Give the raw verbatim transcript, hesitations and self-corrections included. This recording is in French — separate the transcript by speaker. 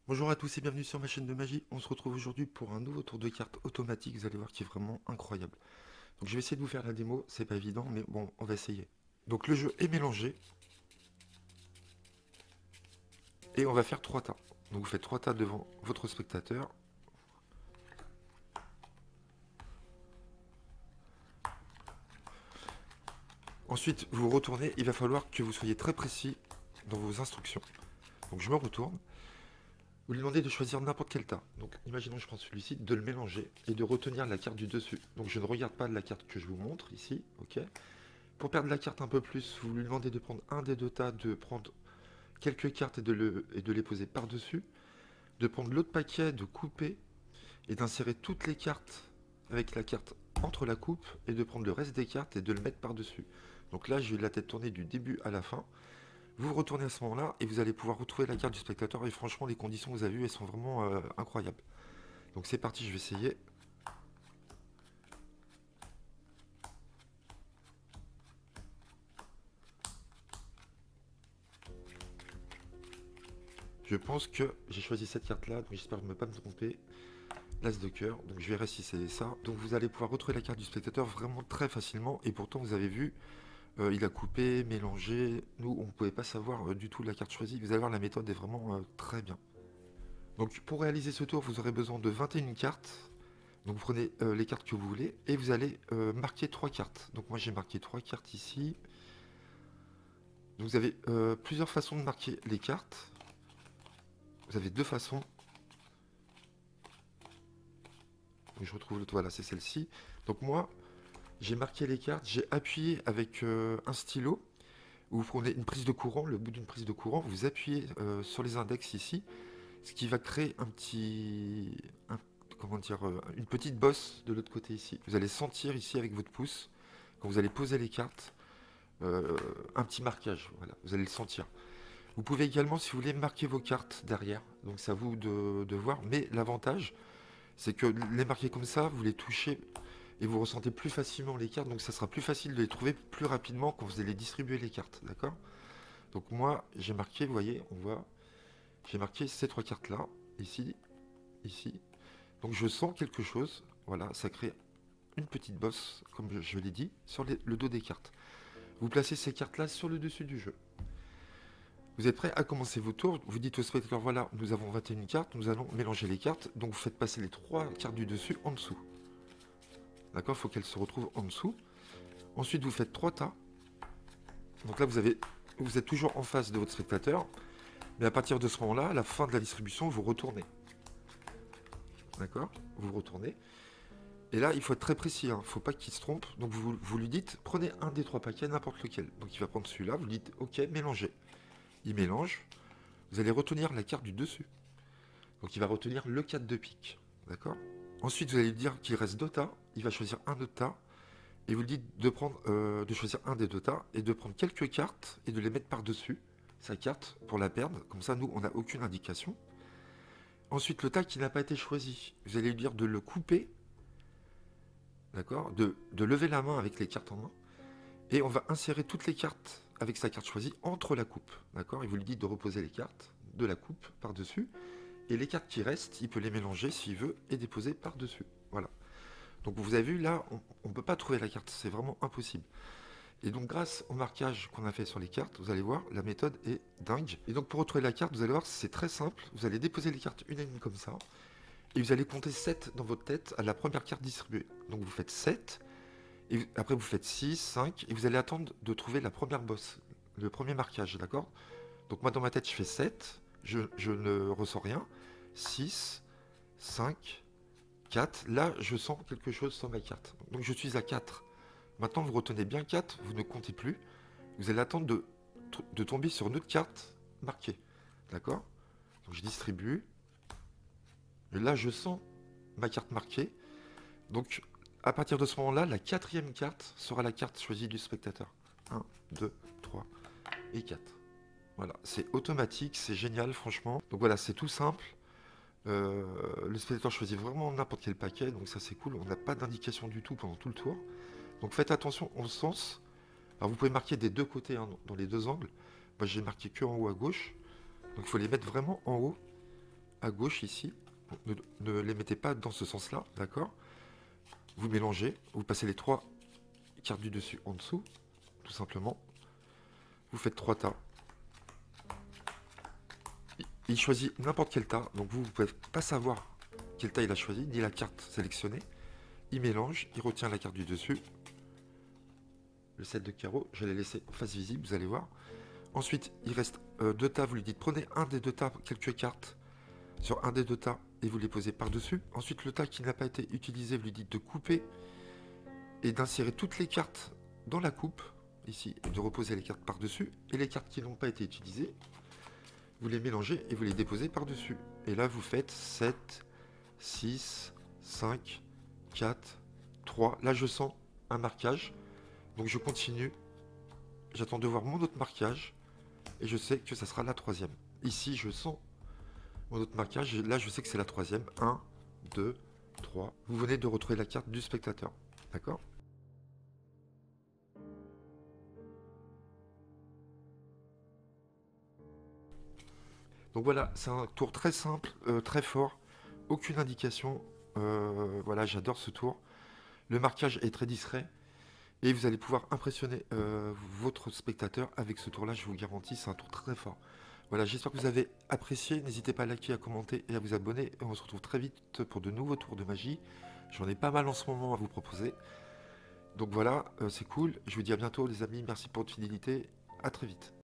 Speaker 1: Bonjour à tous et bienvenue sur ma chaîne de magie. On se retrouve aujourd'hui pour un nouveau tour de cartes automatique, vous allez voir qui est vraiment incroyable. Donc je vais essayer de vous faire la démo, c'est pas évident mais bon, on va essayer. Donc le jeu est mélangé et on va faire trois tas. Donc vous faites trois tas devant votre spectateur. Ensuite vous retournez, il va falloir que vous soyez très précis dans vos instructions. Donc je me retourne. Vous lui demandez de choisir n'importe quel tas. Donc imaginons que je prends celui-ci, de le mélanger et de retenir la carte du dessus. Donc je ne regarde pas la carte que je vous montre ici, ok. Pour perdre la carte un peu plus, vous lui demandez de prendre un des deux tas, de prendre quelques cartes et de, le, et de les poser par-dessus, de prendre l'autre paquet, de couper et d'insérer toutes les cartes avec la carte entre la coupe et de prendre le reste des cartes et de le mettre par-dessus. Donc là, j'ai eu la tête tournée du début à la fin. Vous retournez à ce moment-là et vous allez pouvoir retrouver la carte du spectateur et franchement, les conditions que vous avez vues, elles sont vraiment euh, incroyables. Donc c'est parti, je vais essayer. Je pense que j'ai choisi cette carte-là, donc j'espère ne pas me tromper. L'As de cœur, donc je verrai si c'est ça. Donc vous allez pouvoir retrouver la carte du spectateur vraiment très facilement. Et pourtant, vous avez vu, euh, il a coupé, mélangé. Nous, on ne pouvait pas savoir euh, du tout la carte choisie. Vous allez voir, la méthode est vraiment euh, très bien. Donc pour réaliser ce tour, vous aurez besoin de vingt et une cartes. Donc vous prenez euh, les cartes que vous voulez et vous allez euh, marquer trois cartes. Donc moi j'ai marqué trois cartes ici. Donc vous avez euh, plusieurs façons de marquer les cartes. Vous avez deux façons. Donc, je retrouve l'autre, voilà, c'est celle-ci. Donc moi, j'ai marqué les cartes, j'ai appuyé avec euh, un stylo. Vous prenez une prise de courant, le bout d'une prise de courant, vous appuyez euh, sur les index ici, ce qui va créer un petit, un- comment dire, euh, une petite bosse de l'autre côté ici. Vous allez sentir ici avec votre pouce, quand vous allez poser les cartes, euh, un petit marquage, voilà, vous allez le sentir. Vous pouvez également, si vous voulez, marquer vos cartes derrière, donc c'est à vous de, de voir, mais l'avantage, c'est que les marquer comme ça, vous les touchez et vous ressentez plus facilement les cartes, donc ça sera plus facile de les trouver plus rapidement quand vous allez distribuer les cartes, d'accord? Donc moi, j'ai marqué, vous voyez, on voit, j'ai marqué ces trois cartes-là, ici, ici. Donc je sens quelque chose, voilà, ça crée une petite bosse, comme je, je l'ai dit, sur les- le dos des cartes. Vous placez ces cartes-là sur le dessus du jeu. Vous êtes prêt à commencer vos tours, vous dites au spectateur, voilà, nous avons vingt et une cartes, nous allons mélanger les cartes, donc vous faites passer les trois cartes du dessus en dessous. D'accord, il faut qu'elles se retrouvent en dessous. Ensuite, vous faites trois tas. Donc là, vous, avez, vous êtes toujours en face de votre spectateur. Mais à partir de ce moment-là, à la fin de la distribution, vous retournez. D'accord? Vous retournez. Et là, il faut être très précis. Il hein. ne faut pas qu'il se trompe. Donc vous, vous lui dites, prenez un des trois paquets, n'importe lequel. Donc il va prendre celui-là. Vous lui dites, OK, mélangez. Il mélange. Vous allez retenir la carte du dessus. Donc il va retenir le quatre de pique. D'accord? Ensuite, vous allez lui dire qu'il reste deux tas. Il va choisir un autre tas. Et vous lui dites de, prendre, euh, de choisir un des deux tas et de prendre quelques cartes et de les mettre par-dessus sa carte pour la perdre. Comme ça, nous, on n'a aucune indication. Ensuite, le tas qui n'a pas été choisi, vous allez lui dire de le couper, d'accord, de, de lever la main avec les cartes en main, et on va insérer toutes les cartes avec sa carte choisie entre la coupe, d'accord. Et vous lui dites de reposer les cartes de la coupe par-dessus, et les cartes qui restent, il peut les mélanger s'il veut et déposer par-dessus. Voilà. Donc vous avez vu là, on ne peut pas trouver la carte, c'est vraiment impossible. Et donc grâce au marquage qu'on a fait sur les cartes, vous allez voir, la méthode est dingue. Et donc pour retrouver la carte, vous allez voir, c'est très simple. Vous allez déposer les cartes une à une comme ça. Et vous allez compter sept dans votre tête à la première carte distribuée. Donc vous faites sept, et après vous faites six, cinq, et vous allez attendre de trouver la première bosse, le premier marquage, d'accord? Donc moi dans ma tête je fais sept, je, je ne ressens rien. six, cinq, quatre, là je sens quelque chose sur ma carte. Donc je suis à quatre. Maintenant vous retenez bien quatre, vous ne comptez plus. Vous allez attendre de, de tomber sur une autre carte marquée. D'accord? Donc je distribue. Et là je sens ma carte marquée. Donc, à partir de ce moment-là, la quatrième carte sera la carte choisie du spectateur. un, deux, trois et quatre. Voilà, c'est automatique, c'est génial, franchement. Donc voilà, c'est tout simple. Euh, le spectateur choisit vraiment n'importe quel paquet, donc ça c'est cool. On n'a pas d'indication du tout pendant tout le tour. Donc faites attention au sens. Alors vous pouvez marquer des deux côtés, hein, dans les deux angles. Moi j'ai marqué que en haut à gauche. Donc il faut les mettre vraiment en haut à gauche ici. Ne, ne les mettez pas dans ce sens-là, d'accord? Vous mélangez, vous passez les trois cartes du dessus en dessous, tout simplement. Vous faites trois tas. Il choisit n'importe quel tas, donc vous ne pouvez pas savoir quel tas il a choisi, ni la carte sélectionnée. Il mélange, il retient la carte du dessus. Le sept de carreau, je l'ai laissé face visible, vous allez voir. Ensuite, il reste euh, deux tas, vous lui dites prenez un des deux tas, quelques cartes sur un des deux tas et vous les posez par-dessus. Ensuite, le tas qui n'a pas été utilisé, vous lui dites de couper et d'insérer toutes les cartes dans la coupe, ici, et de reposer les cartes par-dessus. Et les cartes qui n'ont pas été utilisées, vous les mélangez et vous les déposez par-dessus. Et là, vous faites sept, six, cinq, quatre, trois. Là, je sens un marquage. Donc, je continue. J'attends de voir mon autre marquage. Et je sais que ça sera la troisième. Ici, je sens mon autre marquage. Et là, je sais que c'est la troisième. un, deux, trois. Vous venez de retrouver la carte du spectateur. D'accord ? Donc voilà, c'est un tour très simple, euh, très fort, aucune indication. Euh, voilà, j'adore ce tour. Le marquage est très discret et vous allez pouvoir impressionner euh, votre spectateur avec ce tour-là, je vous garantis, c'est un tour très fort. Voilà, j'espère que vous avez apprécié. N'hésitez pas à liker, à commenter et à vous abonner. Et on se retrouve très vite pour de nouveaux tours de magie. J'en ai pas mal en ce moment à vous proposer. Donc voilà, euh, c'est cool. Je vous dis à bientôt les amis, merci pour votre fidélité. À très vite.